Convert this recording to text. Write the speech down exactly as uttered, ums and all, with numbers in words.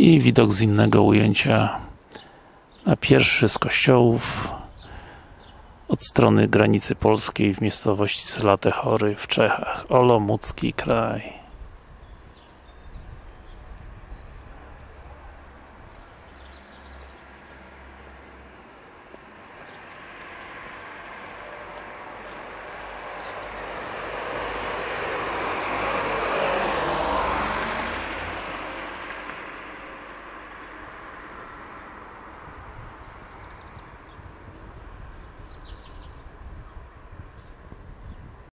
i widok z innego ujęcia na pierwszy z kościołów od strony granicy polskiej w miejscowości Zlaté Hory w Czechach, Olomoucký kraj.